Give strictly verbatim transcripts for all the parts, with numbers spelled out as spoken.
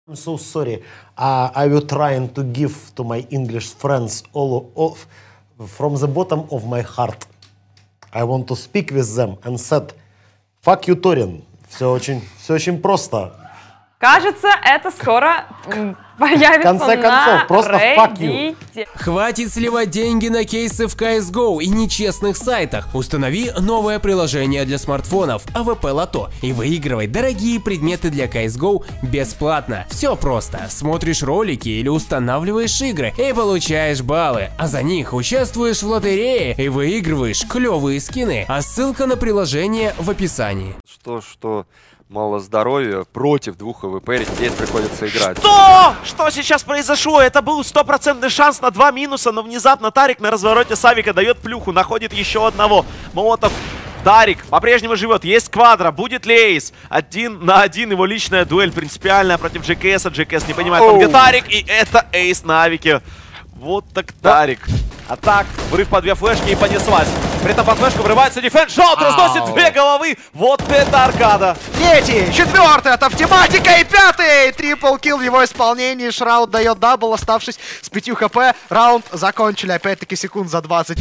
I'm so sorry. Uh, I was trying to give to my English friends all of, from the bottom of my heart. I want to speak with them and said, fuck you, Torin. Все очень, все очень просто. Кажется, это скоро появится. В конце концов, просто fuck you. Хватит сливать деньги на кейсы в си эс го и нечестных сайтах. Установи новое приложение для смартфонов эй ви пи Lotto и выигрывай дорогие предметы для си эс го бесплатно. Все просто. Смотришь ролики или устанавливаешь игры и получаешь баллы, а за них участвуешь в лотерее и выигрываешь клевые скины. А ссылка на приложение в описании. Что, что... Мало здоровья против двух эй ви пи, здесь приходится играть. Что? Что сейчас произошло? Это был стопроцентный шанс на два минуса, но внезапно Тарик на развороте Савика дает плюху, находит еще одного. Молотов. Тарик по-прежнему живет, есть квадро, будет ли эйс? Один на один, его личная дуэль принципиальная против джей кей эс. джей кей эс не понимает, он где Тарик, и это эйс на Авике. Вот так Тарик. А так, врыв по две флешки и понеслась. При этом под флешку врывается дефенс, шот, разносит две головы. Вот это аркада. Третий, четвертый, это автоматика и пятый. Трипл килл в его исполнении. Шраут дает дабл, оставшись с пятью хп. Раунд закончили, опять-таки, секунд за двадцать.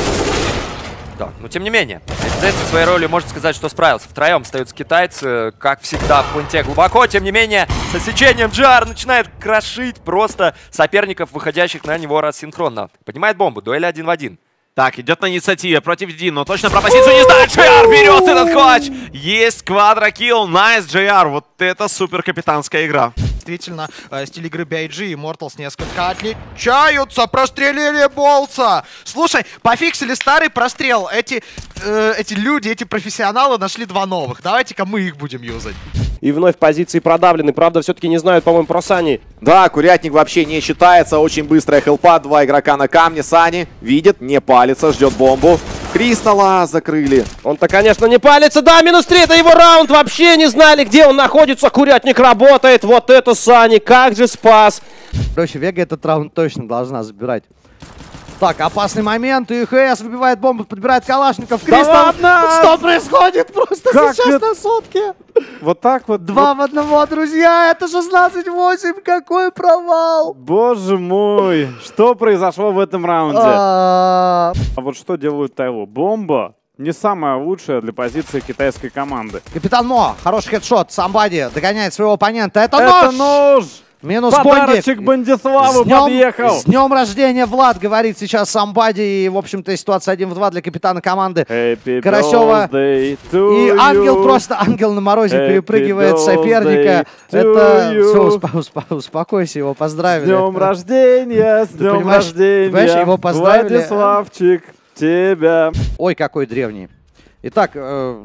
Да, но тем не менее, Зет со своей ролью может сказать, что справился. Втроем остаются китайцы, как всегда, в пункте глубоко. Тем не менее, с отсечением Джар начинает крошить просто соперников, выходящих на него рассинхронно. Поднимает бомбу, дуэль один в один. Так, идет на инициативе против Дин, но точно про позицию не знает. джей ар берет этот клатч. Есть квадрокилл, найс джей ар. Вот это супер капитанская игра. Действительно, э, стиль игры би ай джи и Immortals несколько отличаются. Прострелили Болтса. Слушай, пофиксили старый прострел. Эти, э, эти люди, эти профессионалы нашли два новых. Давайте-ка мы их будем юзать. И вновь позиции продавлены. Правда, все-таки не знают, по-моему, про Сани. Да, Курятник вообще не считается. Очень быстрая хелпа. Два игрока на камне. Сани видит, не палится, ждет бомбу. Кристалла закрыли. Он-то, конечно, не палится. Да, минус три, это его раунд. Вообще не знали, где он находится. Курятник работает. Вот это Сани. Как же спас. Короче, Вега этот раунд точно должна забирать. Так, опасный момент. И ХС выбивает бомбу, подбирает Калашников. Кристалл. Да что происходит просто как сейчас это? На сотке? Вот так вот. Два вот. В одного, друзья. Это шестнадцать восемь. Какой провал. Боже мой. Что произошло в этом раунде? А, а вот что делают Тайло? Бомба не самая лучшая для позиции китайской команды. Капитан Мо. Хороший хедшот. Самбади догоняет своего оппонента. Это, Это нож. нож. Минус Подарочек Бандиславу подъехал. С днем рождения, Влад, говорит сейчас Самбади. И, в общем-то, ситуация один в два для капитана команды Happy Карасева. И Ангел you. Просто, Ангел на морозе Happy перепрыгивает соперника. Это все, успо успо успокойся, его поздравили. С днем рождения, с днем рождения. Понимаешь, его поздравили. Владиславчик, тебя. Ой, какой древний. Итак, э,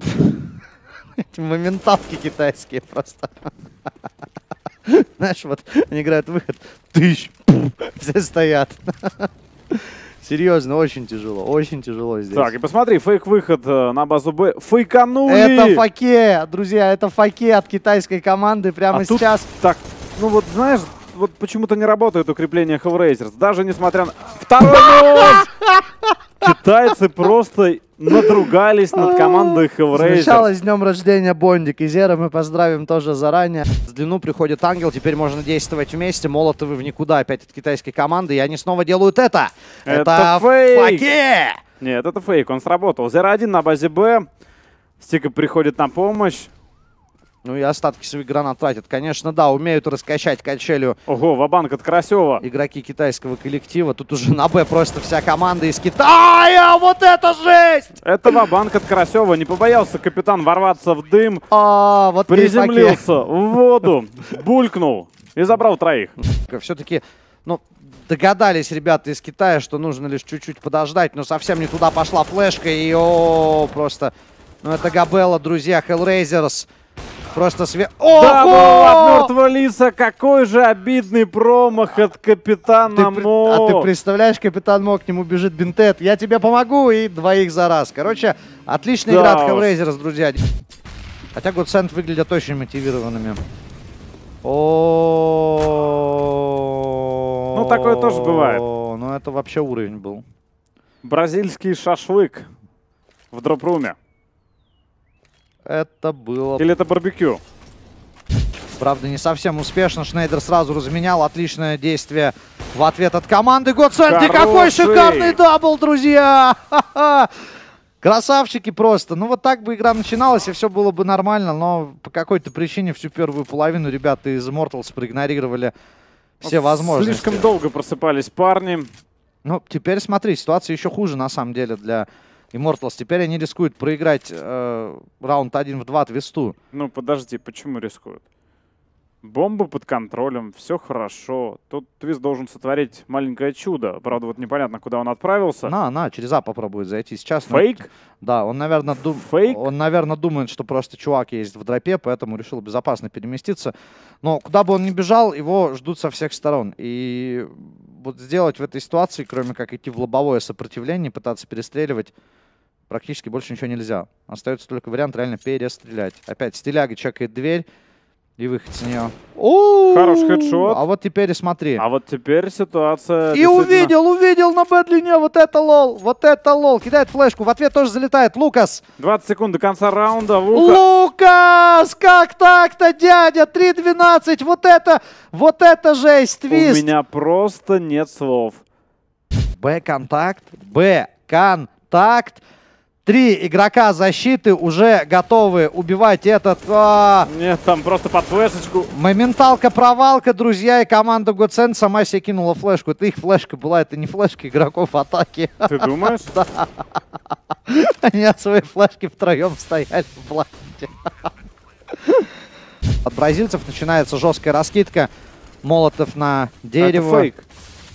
моменталки китайские просто. Знаешь, вот они играют выход, тыщ, все стоят. Серьезно, очень тяжело, очень тяжело здесь. Так, и посмотри, фейк-выход на базу Б. Фейканули! Это факе, друзья, это факе от китайской команды прямо а сейчас. Тут, так, ну вот знаешь, вот почему-то не работает укрепление Hellraisers. Даже несмотря на... Второй нож! Китайцы просто надругались над командой Hellraisers. Сначала с днем рождения Бондик и Зера мы поздравим тоже заранее. В длину приходит Ангел, теперь можно действовать вместе. Молотовы в никуда опять от китайской команды, и они снова делают это. Это, это фейк! Факе! Нет, это фейк, он сработал. Зера один на базе Б. Стика приходит на помощь. Ну и остатки своих гранат тратят. Конечно, да, умеют раскачать качелю. Ого, ва-банк от Карасева. Игроки китайского коллектива. Тут уже на Б просто вся команда из Китая. Вот это жесть! Это ва-банк от Карасева. Не побоялся капитан ворваться в дым. А, вот приземлился в воду, булькнул и забрал троих. Все-таки, ну, догадались ребята из Китая, что нужно лишь чуть-чуть подождать. Но совсем не туда пошла флешка. И о, просто... Ну это Габелла, друзья, Hellraisers. Просто све... Ого! От мертвого лица. Какой же обидный промах от капитана ты, Мо. А ты представляешь, капитан Мо, к нему бежит Бинтет. Я тебе помогу, и двоих за раз. Короче, отличная да игра от Hellraisers, друзья. Хотя Godsend выглядят очень мотивированными. О, ну такое тоже бывает. Ну это вообще уровень был. Бразильский шашлык в дропруме. Это было... Или это барбекю? Правда, не совсем успешно. Шнейдер сразу разменял. Отличное действие в ответ от команды Godsend. Какой шикарный дабл, друзья! Ха-ха! Красавчики просто. Ну вот так бы игра начиналась, и все было бы нормально, но по какой-то причине всю первую половину ребята из Immortals проигнорировали все вот возможности. Слишком долго просыпались парни. Ну, теперь смотри, ситуация еще хуже на самом деле для Immortals. Теперь они рискуют проиграть э, раунд один в два Твисту. Ну, подожди, почему рискуют? Бомба под контролем, все хорошо. Тут Твист должен сотворить маленькое чудо. Правда, вот непонятно, куда он отправился. На, на, через А попробует зайти сейчас. Фейк? Но, да, он, наверное, дум... Фейк? он, наверное, думает, что просто чувак есть в дропе, поэтому решил безопасно переместиться. Но куда бы он ни бежал, его ждут со всех сторон. И вот сделать в этой ситуации, кроме как идти в лобовое сопротивление, пытаться перестреливать, практически больше ничего нельзя. Остается только вариант реально перестрелять. Опять Стиляга чекает дверь. И выход с нее. Хороший хедшот. А вот теперь и смотри. А вот теперь ситуация... И увидел, увидел на Б-длине. Вот это лол. Вот это лол. Кидает флешку. В ответ тоже залетает Лукас. двадцать секунд до конца раунда. Лука. Лукас! Как так-то, дядя? три двенадцать. Вот это, вот это жесть. Твист. У меня просто нет слов. Б-контакт. Б-контакт. Три игрока защиты уже готовы убивать этот... А... Нет, там просто под флешечку. Моменталка-провалка, друзья, и команда Godsend сама себе кинула флешку. Это их флешка была, это не флешка игроков атаки. Ты думаешь? Да. Они от своей флешки втроем стояли в бланке. От бразильцев начинается жесткая раскидка. Молотов на дерево. Это фейк.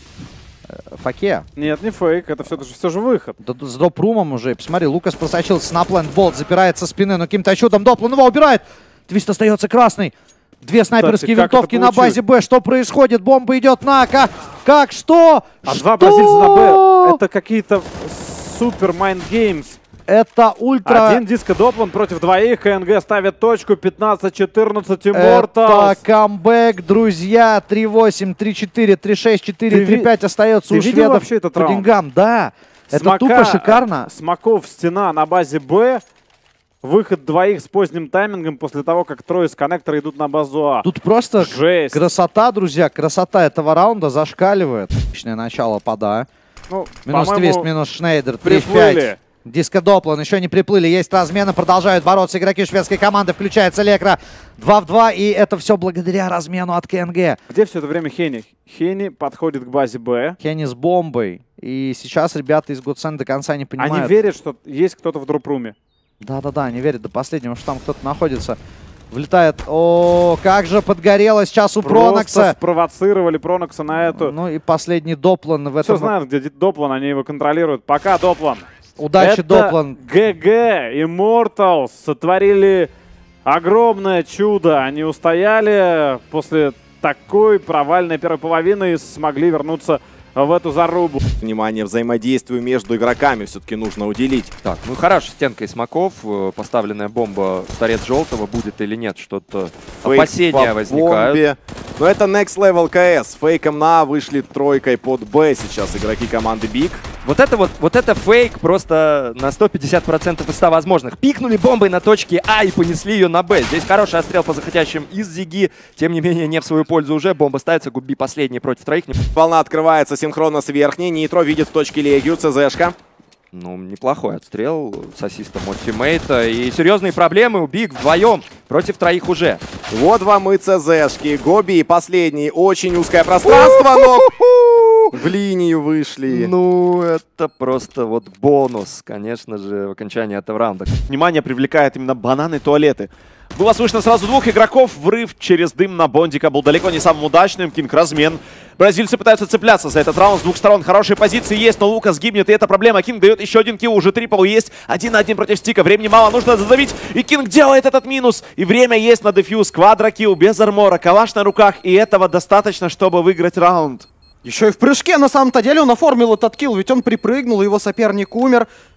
Факе. Нет, не фейк, это все, все же выход. Да, с дроп-румом уже. Посмотри, Лукас просочился на плент, болт запирает со спины, но каким-то чудом Доплан его убирает. Твист остается красный. Две снайперские Кстати, винтовки на базе Б. Что происходит? Бомба идет на К. Как? Что? А что? два бразильца на Б. Это какие-то супер майнд геймс. Это ультра... Один диско Доплан против двоих. КНГ ставит точку. пятнадцать четырнадцать Immortals. Это камбэк, друзья. три восемь, три четыре, три шесть, четыре, три пять остается ты у видел шведов вообще этот по раунд? деньгам. Да, Смока, это тупо шикарно. Смоков стена на базе Б. Выход двоих с поздним таймингом после того, как трое с коннектора идут на базу А. Тут просто жесть. Красота, друзья. Красота этого раунда зашкаливает. Отличное начало пода. Ну, минус Твист, минус Шнейдер. три пять. Диско Доплан еще не приплыли, есть размены, продолжают бороться игроки шведской команды, включается Лекра два в два, и это все благодаря размену от КНГ. Где все это время Хенни? Хенни подходит к базе Б. Хенни с бомбой, и сейчас ребята из Godsend до конца не понимают. Они верят, что есть кто-то в дроп-руме. Да-да-да, они верят до последнего, что там кто-то находится. Влетает, о, как же подгорело сейчас у Просто Пронокса. Спровоцировали Пронокса на эту. Ну и последний Доплан в этом. Все знают, где Доплан, они его контролируют. Пока Доплан. Удачи, это Доплан. ГГ, Immortals сотворили огромное чудо. Они устояли после такой провальной первой половины и смогли вернуться в эту зарубу. Внимание, взаимодействию между игроками все-таки нужно уделить. Так, ну хорошая стенка из смоков. Поставленная бомба в торец желтого. Будет или нет, что-то опасения возникают. Но это Next Level КС. Фейком на вышли тройкой под Б сейчас игроки команды Big. Вот это вот, вот это фейк просто на сто пятьдесят процентов из ста возможных. Пикнули бомбой на точке А и понесли ее на Б. Здесь хороший отстрел по заходящим из Зиги. Тем не менее, не в свою пользу уже. Бомба ставится, Губи последний против троих. Волна открывается синхронно с верхней. Нитро видит в точке Легию. ЦЗшка. Ну, неплохой отстрел с ассистом от тиммейта. И серьезные проблемы у Биг вдвоем против троих уже. Вот вам и ЦЗшки. Гоби последний. Очень узкое пространство, но в линию вышли. Ну, это просто вот бонус, конечно же, в окончании этого раунда. Внимание привлекает именно бананы туалеты. Было слышно сразу двух игроков. Врыв через дым на Бондика был далеко не самым удачным. Кинг размен. Бразильцы пытаются цепляться за этот раунд с двух сторон. Хорошие позиции есть, но Лукас гибнет, и это проблема. Кинг дает еще один килл, уже трипл есть. Один на один против Стика. Времени мало, нужно задавить. И Кинг делает этот минус. И время есть на дефьюз. Квадрокилл без армора, калаш на руках. И этого достаточно, чтобы выиграть раунд. Еще и в прыжке, на самом-то деле, он оформил этот килл, ведь он припрыгнул, его соперник умер.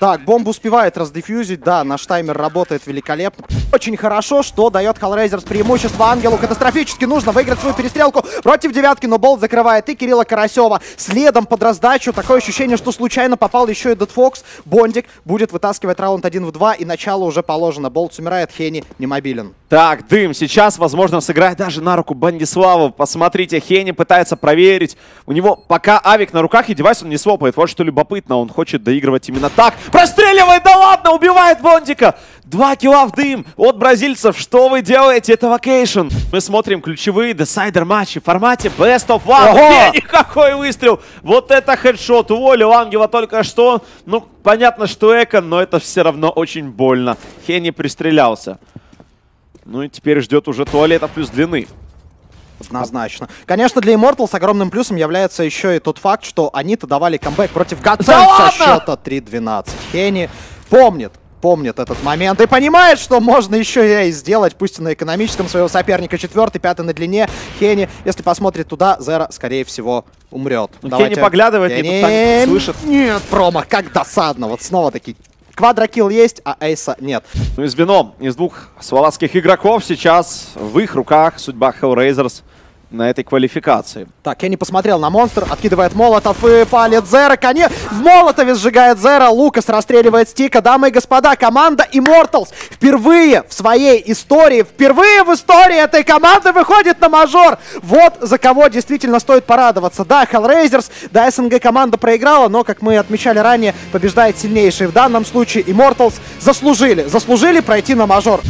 Так, бомбу успевает раздефьюзить, да, наш таймер работает великолепно. Очень хорошо, что дает Hellraisers преимущество Ангелу. Катастрофически нужно выиграть свою перестрелку против девятки, но Болт закрывает и Кирилла Карасева. Следом под раздачу, такое ощущение, что случайно попал еще и Дедфокс. Бондик будет вытаскивать раунд один в два, и начало уже положено. Болт умирает, Хенни не мобилен. Так, Дым сейчас, возможно, сыграет даже на руку Бандиславу. Посмотрите, Хенни пытается проверить. У него пока авик на руках и девайс он не свопает. Вот что любопытно, он хочет доигрывать именно так. Простреливает, да ладно, убивает Бондика. Два килла в Дым от бразильцев. Что вы делаете? Это вакейшн. Мы смотрим ключевые десайдер матчи в формате Best of One. Хенни, какой выстрел! Вот это хедшот. Уволил Ангела только что. Ну, понятно, что эко, но это все равно очень больно. Хенни пристрелялся. Ну и теперь ждет уже туалета плюс длины. Однозначно. Конечно, для Immortals огромным плюсом является еще и тот факт, что они-то давали камбэк против Godsend да со счета три двенадцать. Хенни помнит, помнит этот момент и понимает, что можно еще и сделать, пусть и на экономическом своего соперника. Четвертый, пятый на длине. Хенни, если посмотрит туда, Зера, скорее всего, умрет. Ну, Хенни поглядывает, Хенни... и тут так слышит. Нет, промах, как досадно. Вот снова такие. Квадрокилл есть, а эйса нет. Ну и звено из двух словацких игроков сейчас в их руках судьба Hellraisers на этой квалификации. Так, я не посмотрел на монстр, откидывает молотов и палит Зера. Коне в молотове сжигает Зера, Лукас расстреливает Стика. Дамы и господа, команда Immortals впервые в своей истории, впервые в истории этой команды выходит на мажор. Вот за кого действительно стоит порадоваться. Да, Hellraisers, да, СНГ команда проиграла, но, как мы отмечали ранее, побеждает сильнейший. В данном случае Immortals заслужили, заслужили пройти на мажор.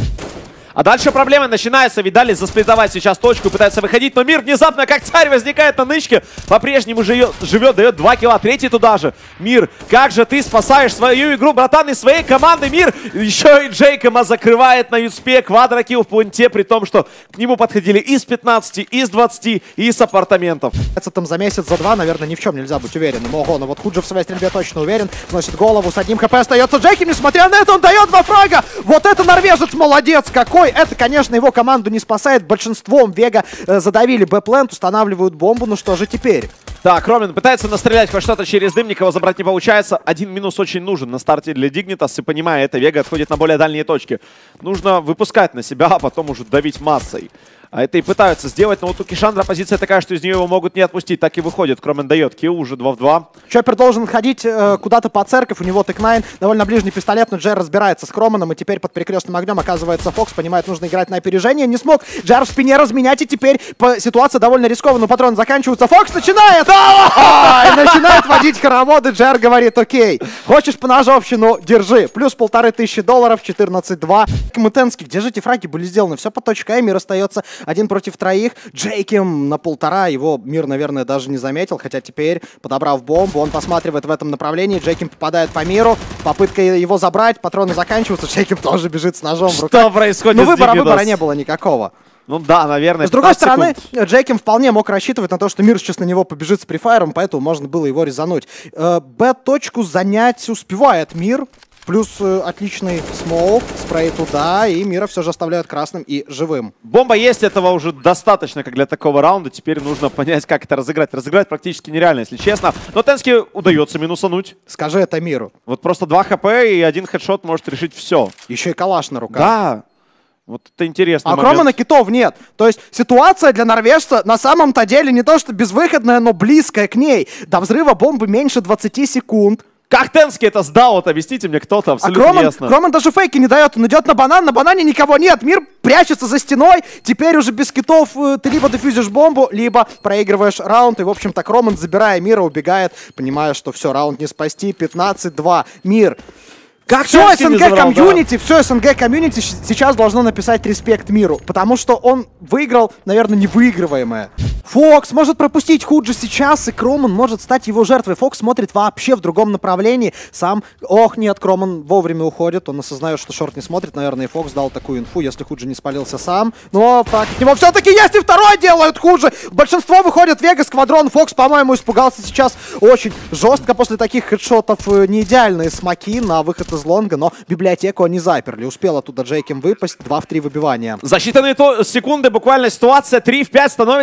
А дальше проблемы начинаются. Видали, засплитовать сейчас точку и пытается выходить. Но Мир внезапно, как царь, возникает на нычке. По-прежнему живет, живет, дает два килла. Третий туда же. Мир, как же ты спасаешь свою игру, братан, из своей команды. Мир еще и Джейкома закрывает на юспе. Квадрокилл в пункте, при том, что к нему подходили из пятнадцати, из двадцати, и с апартаментов. Это там за месяц, за два, наверное, ни в чем нельзя быть уверенным. Ого, но вот Худжи в своей стрельбе точно уверен. Сносит голову, с одним хп остается Джейким. Несмотря на это, он дает два фрага. Вот это норвежец молодец какой. Это, конечно, его команду не спасает. Большинством Вега э, задавили Б-плент, устанавливают бомбу. Ну что же теперь? Так, Ромин пытается настрелять хоть что-то через дым, никого забрать не получается. Один минус очень нужен на старте для Dignitas, и понимая это, Вега отходит на более дальние точки. Нужно выпускать на себя, а потом уже давить массой. А это и пытаются сделать, но вот у Кишандра позиция такая, что из нее его могут не отпустить. Так и выходит. Кромен дает килл, уже два в два. Чоппер должен ходить э, куда-то по церковь, у него тэк-найн, довольно ближний пистолет, но Джер разбирается с Кроменом, и теперь под перекрестным огнем оказывается Фокс, понимает, нужно играть на опережение, не смог Джер в спине разменять, и теперь по ситуация довольно рискованная, патроны заканчиваются, Фокс начинает, и начинает водить хороводы, Джер говорит, окей, хочешь по ножовщину, держи, плюс полторы тысячи долларов, четырнадцать два. Мутенский, где же эти фраги были сделаны? Все по точке, Мир остается один против троих, Джейким на полтора, его Мир, наверное, даже не заметил, хотя теперь, подобрав бомбу, он посматривает в этом направлении, Джейким попадает по Миру, попытка его забрать, патроны заканчиваются, Джейким тоже бежит с ножом в руках. Что происходит? Ну, выбора, выбора не было никакого. Ну да, наверное. С другой стороны, секунд. Джейким вполне мог рассчитывать на то, что Мир сейчас на него побежит с префайром, поэтому можно было его резануть. Б-точку занять успевает Мир. Плюс э, отличный смоук, спрей туда, и Мира все же оставляют красным и живым. Бомба есть, этого уже достаточно, как для такого раунда. Теперь нужно понять, как это разыграть. Разыграть практически нереально, если честно. Но Тенски удается минусануть. Скажи это Миру. Вот просто два хп и один хедшот может решить все. Еще и калаш на руках. Да. Вот это интересно. А Кромана китов нет. То есть ситуация для норвежца на самом-то деле не то что безвыходная, но близкая к ней. До взрыва бомбы меньше двадцати секунд. Как Тенски это сдал? Вот объясните мне кто-то, абсолютно а Кроман, ясно. Кроман даже фейки не дает, он идет на банан, на банане никого нет, Мир прячется за стеной, теперь уже без китов ты либо дефьюзишь бомбу, либо проигрываешь раунд, и в общем-то Кроман, забирая Мира, убегает, понимая, что все, раунд не спасти, пятнадцать два, Мир. Как все СНГ комьюнити, да. все СНГ комьюнити сейчас должно написать респект Миру, потому что он выиграл, наверное, невыигрываемое. Фокс может пропустить Худжи сейчас, и Кроман может стать его жертвой. Фокс смотрит вообще в другом направлении. Сам, ох, нет, Кроман вовремя уходит. Он осознает, что шорт не смотрит. Наверное, и Фокс дал такую инфу, если Худжи не спалился сам. Но так, от него все-таки есть и второй делают Худжи. Большинство выходит Вегас, Квадрон. Фокс, по-моему, испугался сейчас очень жестко после таких хедшотов. Не идеальные смоки на выход из лонга, но библиотеку они заперли. Успел оттуда Джейким выпасть. два в три выбивания. За считанные секунды буквально ситуация три в пять становится три в два.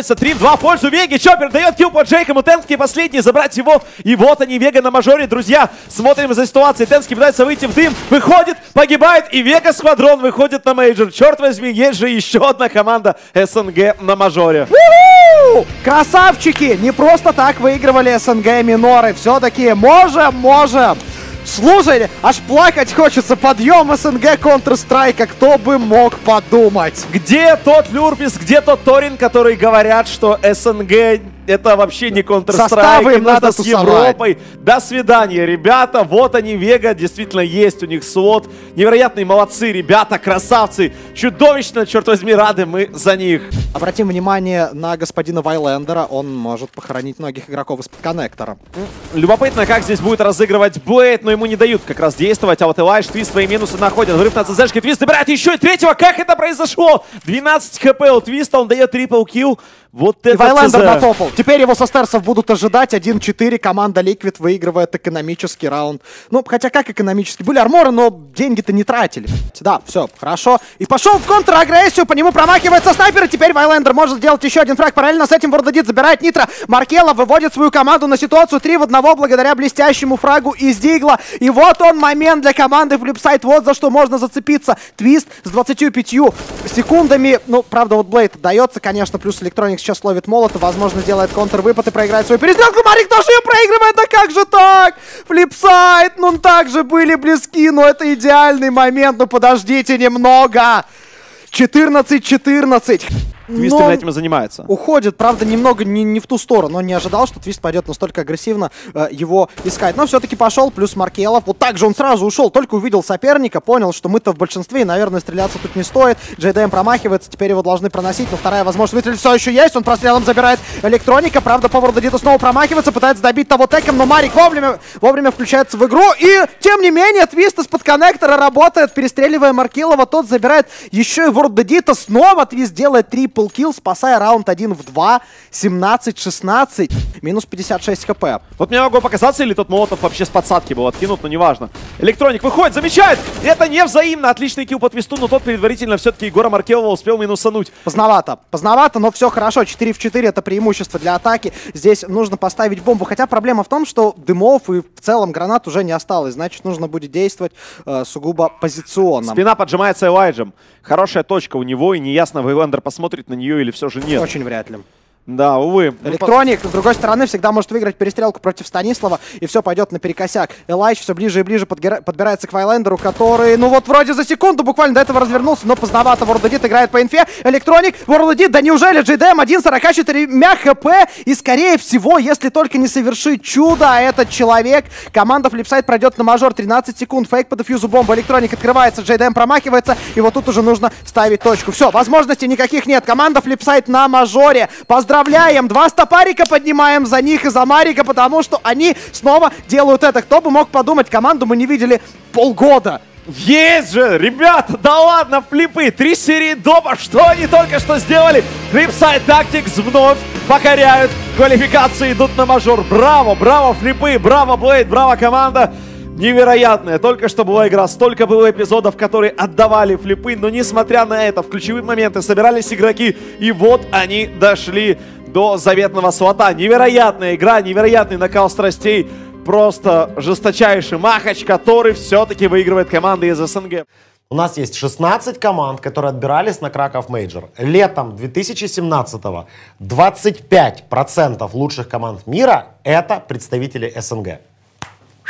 два в пользу Веги. Чоппер дает килл по Джейкому. Тенский последний, забрать его. И вот они, Вега на мажоре, друзья. Смотрим за ситуацией. Тенский пытается выйти в дым. Выходит, погибает. И Вега Сквадрон выходит на мейджор. Черт возьми, есть же еще одна команда СНГ на мажоре. У-ху! Красавчики! Не просто так выигрывали СНГ миноры. Все-таки можем, можем. Слушай, аж плакать хочется. Подъем СНГ Counter-Strike. Кто бы мог подумать? Где тот Люрбис, где тот Торин, которые говорят, что СНГ это вообще не Counter-Strike, им надо надо с тусовать. Европой. До свидания, ребята. Вот они, Вега, действительно есть у них свод. Невероятные молодцы, ребята, красавцы. Чудовищно, черт возьми, рады мы за них. Обратим внимание на господина Вайлендера. Он может похоронить многих игроков из-под коннектора. Любопытно, как здесь будет разыгрывать Блейд, но ему не дают как раз действовать. А вот Элайш, Твист свои минусы находит. Врыв на ЦЗшке, Твист забирает еще и третьего. Как это произошло? двенадцать хп у Твиста, он дает трипл килл. Вот это Вайлендер ЦЗ. натопал. Теперь его со стерсов будут ожидать. один четыре. Команда Liquid выигрывает экономический раунд. Ну, хотя как экономический? Были арморы, но деньги-то не тратили. Да, все, хорошо. И пошел в контр-агрессию. По нему промахивается снайпер. И теперь Вайлендер может сделать еще один фраг. Параллельно с этим Вордадит забирает Нитро. Маркелов выводит свою команду на ситуацию три в одного благодаря блестящему фрагу из Дигла. И вот он момент для команды Flipside. Вот за что можно зацепиться. Твист с двадцатью пятью секундами. Ну, правда, вот Блейд дается, конечно, плюс Электроник сейчас ловит молота, возможно, делает контр-выпад и проиграет свою перестрелку. Марик тоже ее проигрывает, да как же так? Flipside, ну также были близки, но это идеальный момент, ну подождите немного. четырнадцать четырнадцать. Твист именно этим и занимается. Уходит, правда, немного не, не в ту сторону. Он не ожидал, что Твист пойдет настолько агрессивно э, его искать. Но все-таки пошел, плюс Маркелов. Вот так же он сразу ушел, только увидел соперника, понял, что мы-то в большинстве, и, наверное, стреляться тут не стоит. джейдэм промахивается, теперь его должны проносить, но вторая возможность выстрелить все еще есть. Он прострелом забирает Электроника. Правда, по Вордадиту снова промахивается, пытается добить того теком, но Марик вовремя, вовремя включается в игру. И, тем не менее, Твист из-под коннектора работает, перестреливая Маркелова. Тот забирает еще и Вордадита. Снова Твист делает трипл килл, спасая раунд один в два. семнадцать шестнадцать. Минус пятьдесят шесть хп. Вот мне могло показаться, или тот Молотов вообще с подсадки был откинут, но неважно. Электроник выходит, замечает! Это не взаимно. Отличный килл по Твисту, но тот предварительно все-таки Егора Маркелова успел минусануть. Поздновато. Поздновато, но все хорошо. четыре в четыре это преимущество для атаки. Здесь нужно поставить бомбу. Хотя проблема в том, что дымов и в целом гранат уже не осталось. Значит, нужно будет действовать э, сугубо позиционно. Спина поджимается Элайджем. Хорошая точка у него, и неясно, Вайлендер посмотрит на нее или все же нет. Очень вряд ли. Да, увы. Электроник, с другой стороны, всегда может выиграть перестрелку против Станислава, и все пойдет наперекосяк. Элайч все ближе и ближе подбирается к Вайлендеру, который, ну вот вроде за секунду буквально до этого развернулся, но поздновато. Вордадит играет по инфе. Электроник, Вордадит, да неужели джейдэм один сорок четыре хп? И скорее всего, если только не совершит чудо, а этот человек, команда Flipside пройдет на мажор. тринадцать секунд, фейк по дефьюзу бомба. Электроник открывается, джейдэм промахивается, и вот тут уже нужно ставить точку. Все, возможностей никаких нет. Команда Flipside на мажоре. Поздравляем! Два стопарика поднимаем за них и за Марика, потому что они снова делают это. Кто бы мог подумать, команду мы не видели полгода. Есть же, ребята, да ладно, флипы, три серии допа, что они только что сделали? Flipside Tactics вновь покоряют квалификации, идут на мажор. Браво, браво, флипы, браво, Блейд, браво, команда. Невероятная. Только что была игра, столько было эпизодов, которые отдавали флипы, но несмотря на это, в ключевые моменты собирались игроки, и вот они дошли до заветного слота. Невероятная игра, невероятный накал страстей, просто жесточайший махач, который все-таки выигрывает команды из СНГ. У нас есть шестнадцать команд, которые отбирались на Краков Мейджор. Летом две тысячи семнадцатого двадцать пять процентов лучших команд мира — это представители СНГ.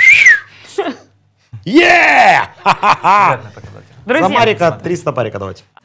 Yeah! Друзья, За Марика триста парика давайте.